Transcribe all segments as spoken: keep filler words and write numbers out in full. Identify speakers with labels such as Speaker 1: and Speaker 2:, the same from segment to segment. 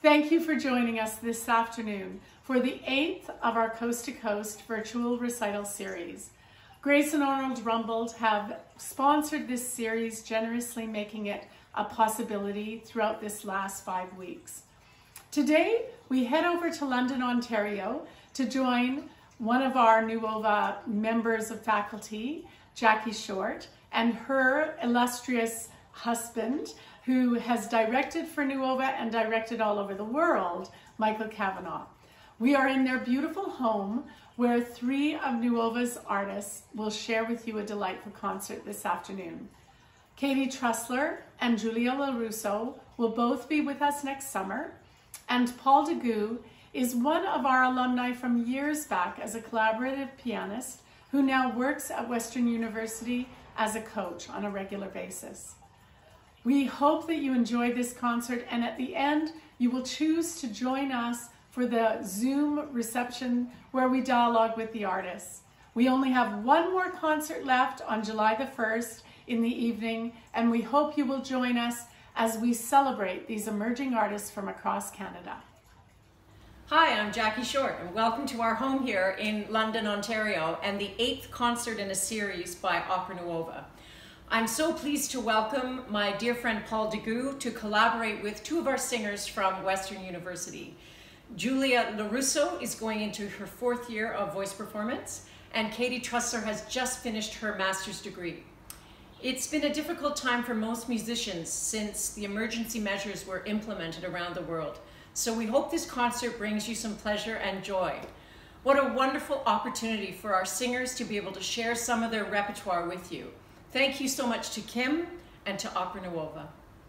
Speaker 1: Thank you for joining us this afternoon for the eighth of our Coast to Coast virtual recital series. Grace and Arnold Rumbold have sponsored this series, generously making it a possibility throughout this last five weeks. Today, we head over to London, Ontario to join one of our NUOVA members of faculty, Jackie Short, and her illustrious husband, who has directed for NUOVA and directed all over the world, Michael Kavanagh. We are in their beautiful home where three of NUOVA's artists will share with you a delightful concert this afternoon. Katherine Trussler and Julia LoRusso will both be with us next summer, and Paul Digout is one of our alumni from years back as a collaborative pianist who now works at Western University as a coach on a regular basis. We hope that you enjoy this concert, and at the end, you will choose to join us for the Zoom reception where we dialogue with the artists. We only have one more concert left on July the first in the evening, and we hope you will join us as we celebrate these emerging artists from across Canada.
Speaker 2: Hi, I'm Jackie Short, and welcome to our home here in London, Ontario, and the eighth concert in a series by Opera NUOVA. I'm so pleased to welcome my dear friend Paul Digout to collaborate with two of our singers from Western University. Julia LoRusso is going into her fourth year of voice performance, and Katherine Trussler has just finished her master's degree. It's been a difficult time for most musicians since the emergency measures were implemented around the world. So we hope this concert brings you some pleasure and joy. What a wonderful opportunity for our singers to be able to share some of their repertoire with you. Thank you so much to Kim and to Opera NUOVA.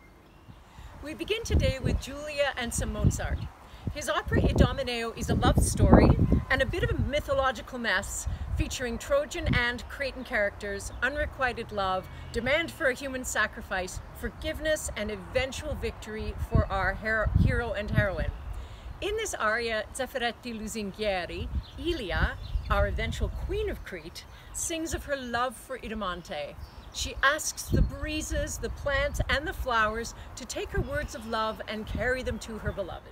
Speaker 3: We begin today with Julia and some Mozart. His opera Idomeneo is a love story and a bit of a mythological mess featuring Trojan and Cretan characters, unrequited love, demand for a human sacrifice, forgiveness, and eventual victory for our hero and heroine. In this aria, Zeffiretti Lusinghieri, Ilia, our eventual queen of Crete, sings of her love for Idamante. She asks the breezes, the plants, and the flowers to take her words of love and carry them to her beloved.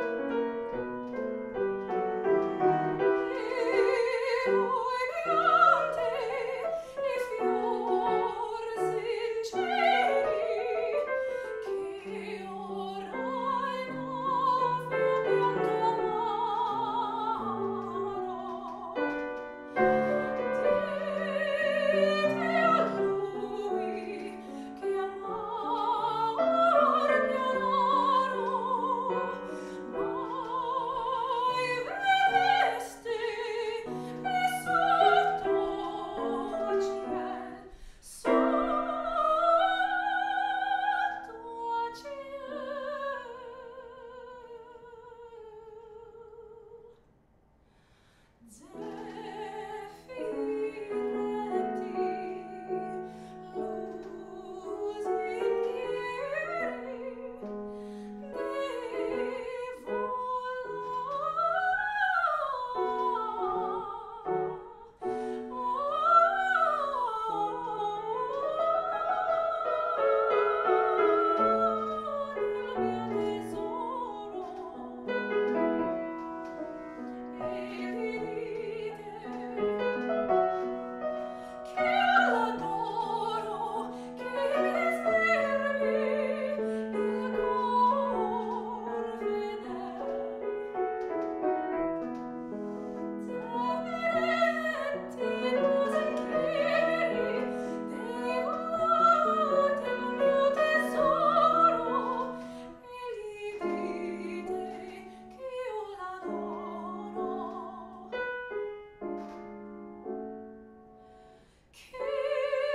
Speaker 4: Oh,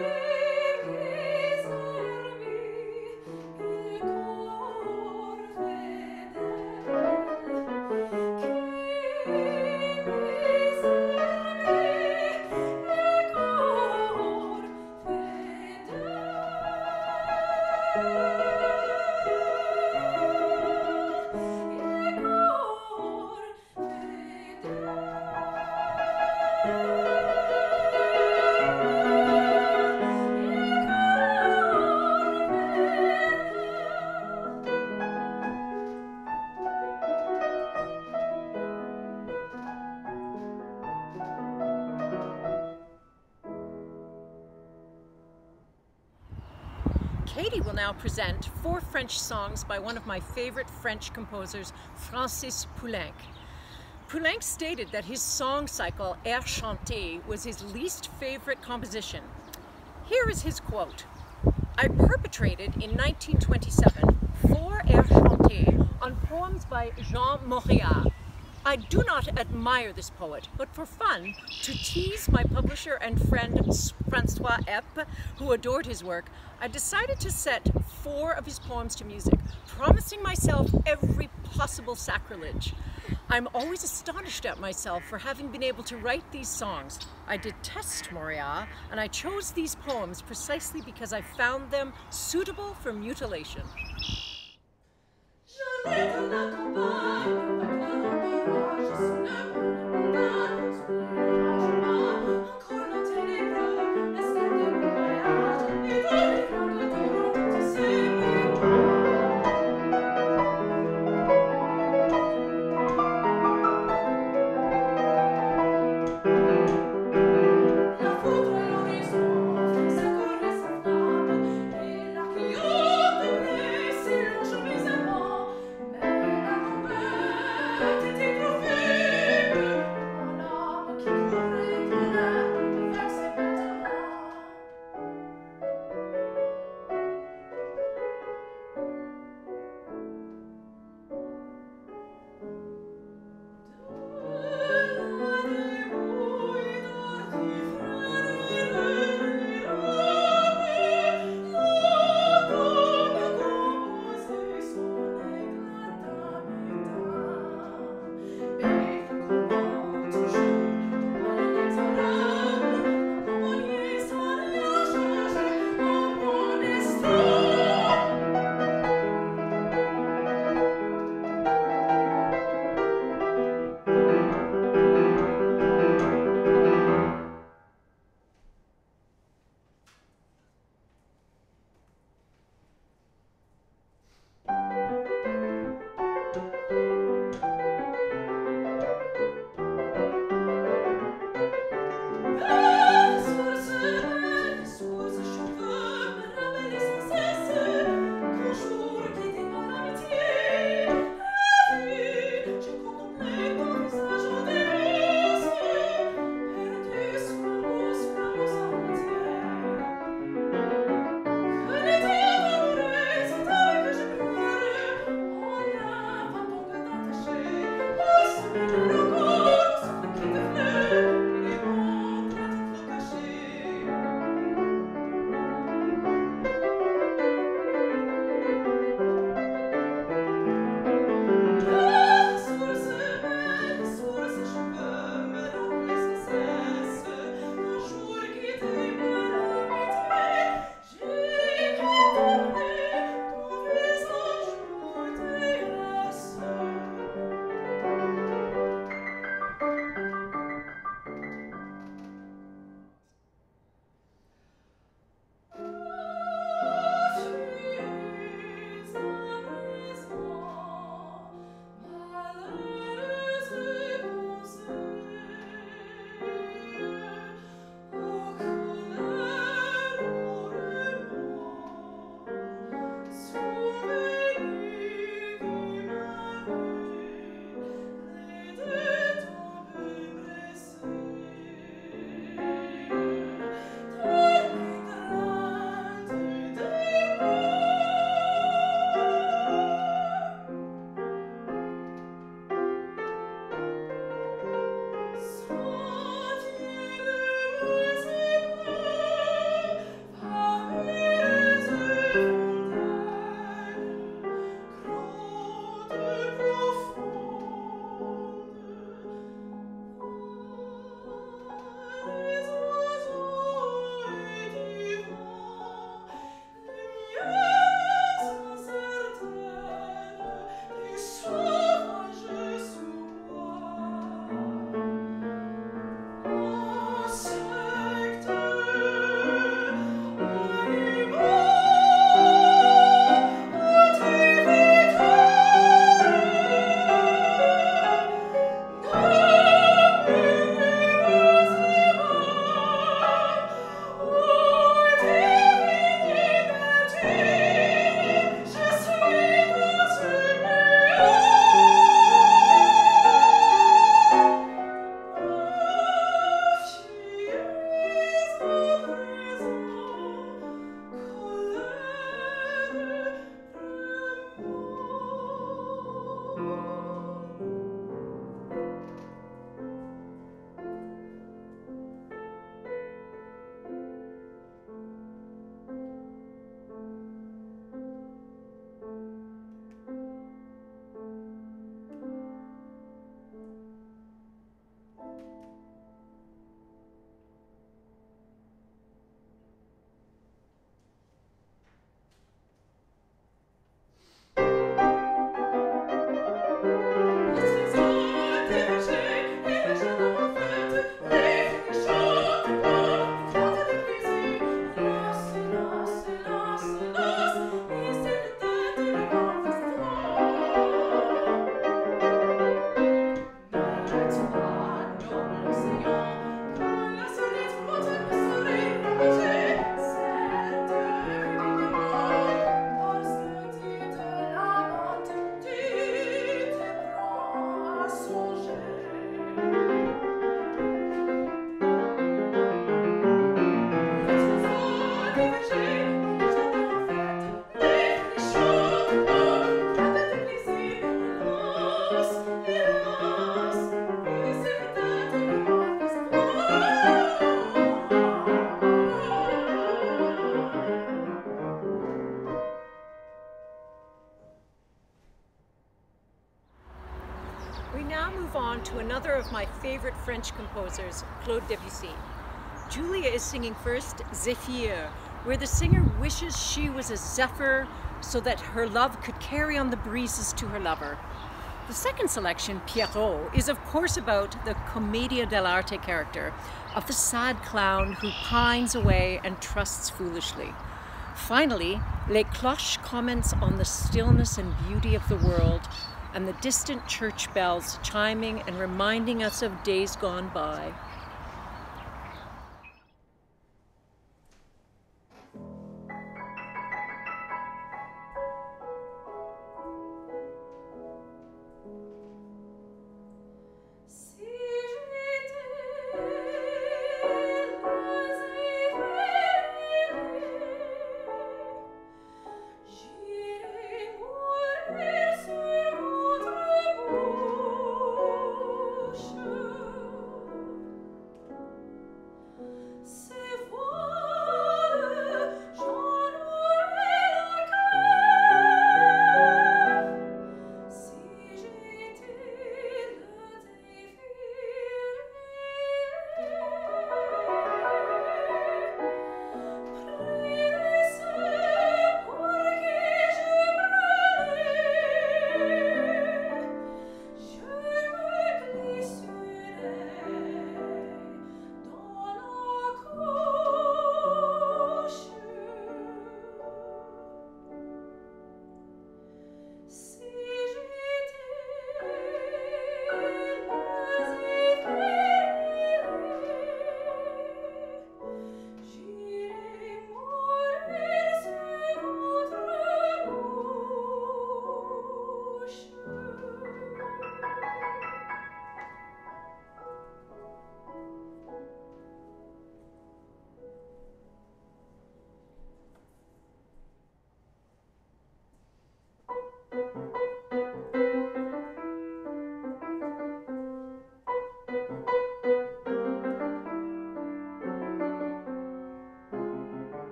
Speaker 3: Katie will now present four French songs by one of my favorite French composers, Francis Poulenc. Poulenc stated that his song cycle, Air Chanté, was his least favorite composition. Here is his quote: "I perpetrated in nineteen twenty-seven four Air Chanté on poems by Jean Moréat. I do not admire this poet, but for fun, to tease my publisher and friend Francois Epp, who adored his work, I decided to set four of his poems to music, promising myself every possible sacrilege. I'm always astonished at myself for having been able to write these songs. I detest Moréat, and I chose these poems precisely because I found them suitable for mutilation." of my favorite French composers, Claude Debussy. Julia is singing first Zéphyr, where the singer wishes she was a zephyr so that her love could carry on the breezes to her lover. The second selection, Pierrot, is of course about the commedia dell'arte character of the sad clown who pines away and trusts foolishly. Finally, Les Cloches comments on the stillness and beauty of the world and the distant church bells chiming and reminding us of days gone by.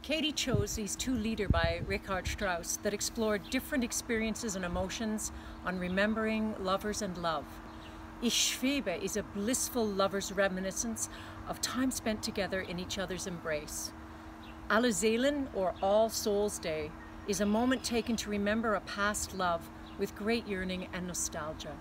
Speaker 3: Katie chose these two Lieder by Richard Strauss that explore different experiences and emotions on remembering lovers and love. Ich schwebe is a blissful lover's reminiscence of time spent together in each other's embrace. Alle Seelen, or All Souls Day, is a moment taken to remember a past love with great yearning and nostalgia.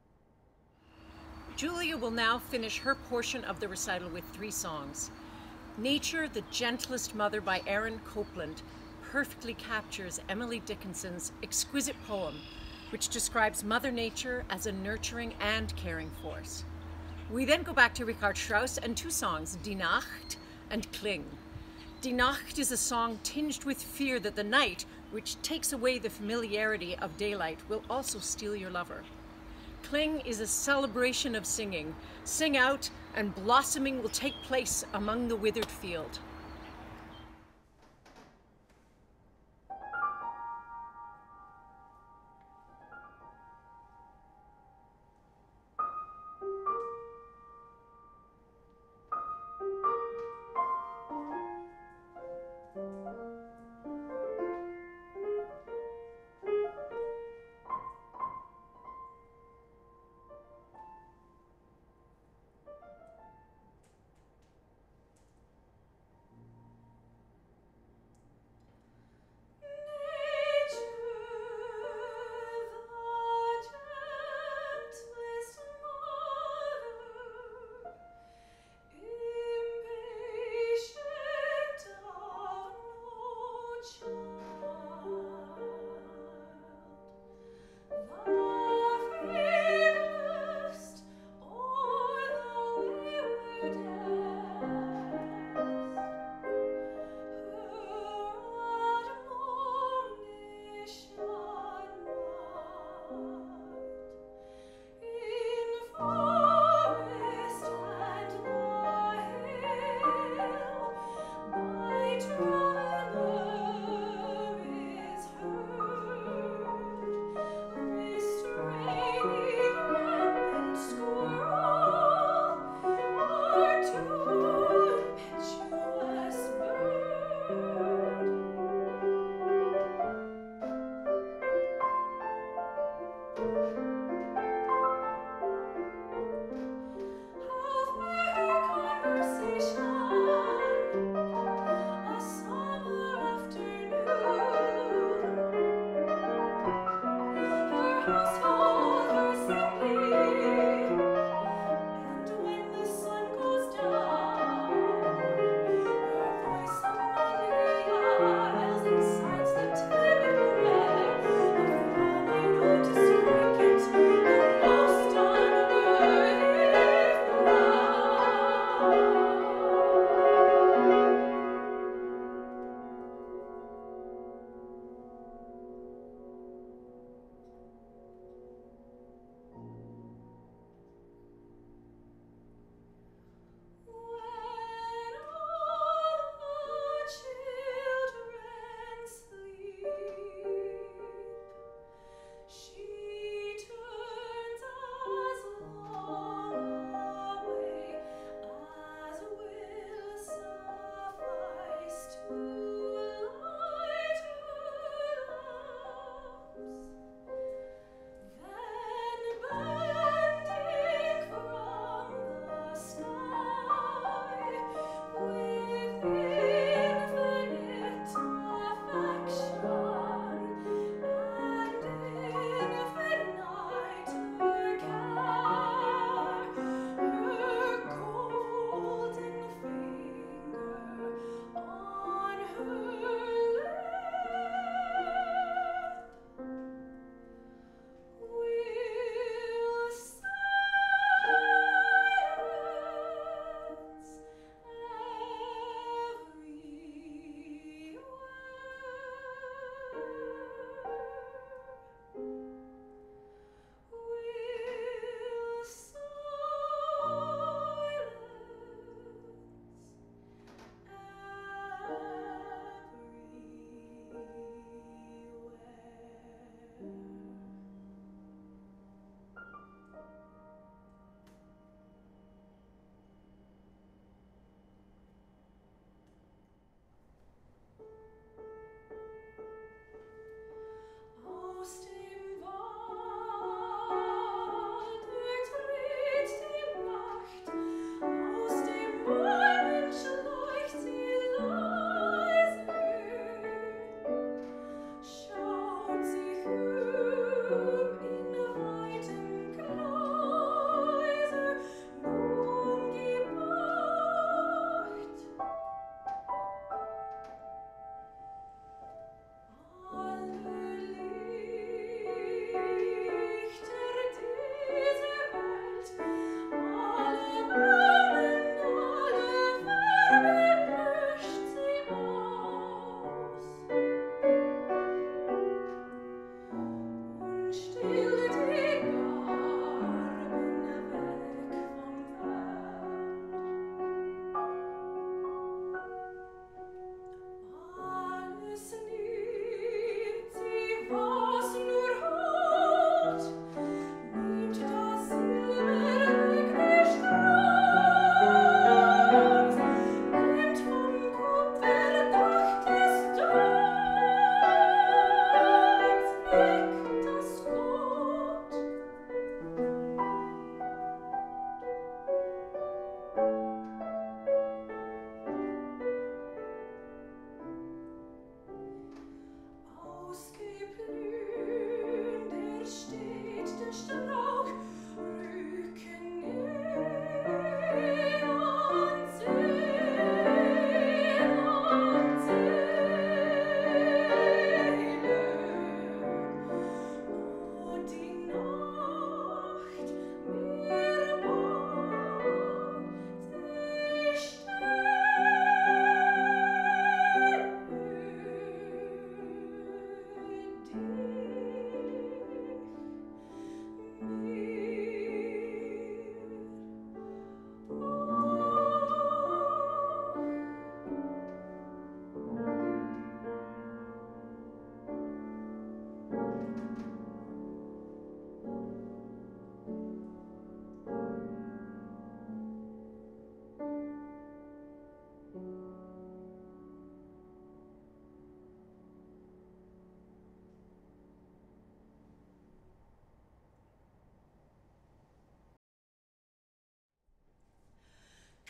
Speaker 3: Julia will now finish her portion of the recital with three songs. Nature, the Gentlest Mother by Aaron Copland perfectly captures Emily Dickinson's exquisite poem, which describes Mother Nature as a nurturing and caring force. We then go back to Richard Strauss and two songs, Die Nacht and Kling. Die Nacht is a song tinged with fear that the night, which takes away the familiarity of daylight, will also steal your lover. Kling is a celebration of singing. Sing out, and blossoming will take place among the withered field.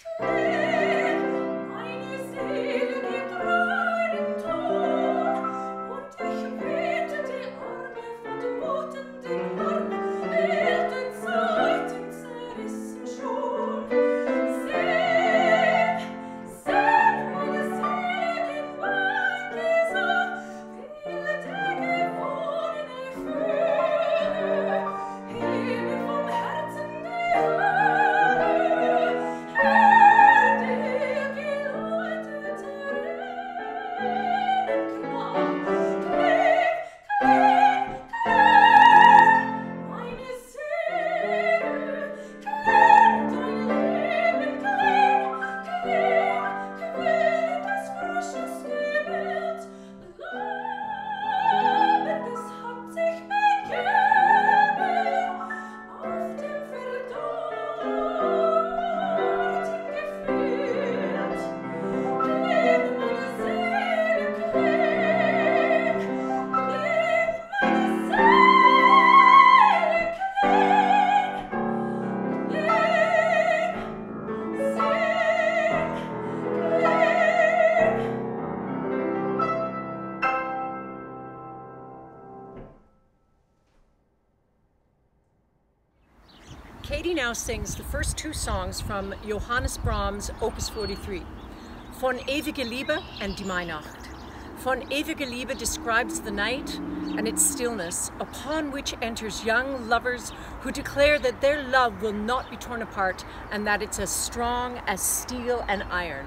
Speaker 3: Katie now sings the first two songs from Johannes Brahms' Opus forty-three, Von ewige Liebe and Die Weihnacht. Von ewige Liebe describes the night and its stillness, upon which enters young lovers who declare that their love will not be torn apart and that it's as strong as steel and iron.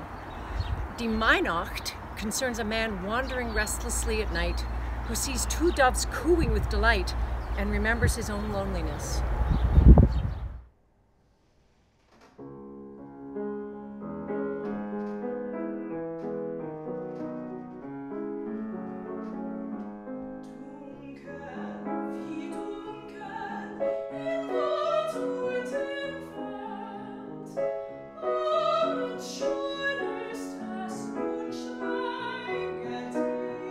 Speaker 3: Die Weihnacht concerns a man wandering restlessly at night who sees two doves cooing with delight and remembers his own loneliness.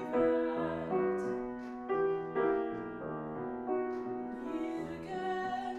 Speaker 4: Again.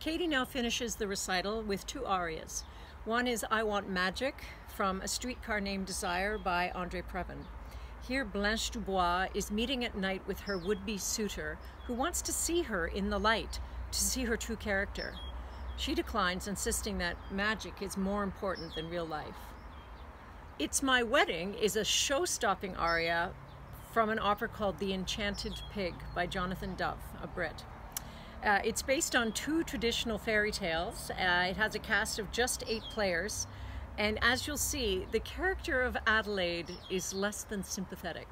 Speaker 3: Katie now finishes the recital with two arias. One is I Want Magic from A Streetcar Named Desire by Andre Previn. Here Blanche Dubois is meeting at night with her would-be suitor who wants to see her in the light, to see her true character. She declines, insisting that magic is more important than real life. It's My Wedding is a show-stopping aria from an opera called The Enchanted Pig by Jonathan Dove, a Brit. Uh, it's based on two traditional fairy tales. Uh, it has a cast of just eight players, and as you'll see, the character of Adelaide is less than sympathetic.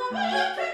Speaker 4: Thank you.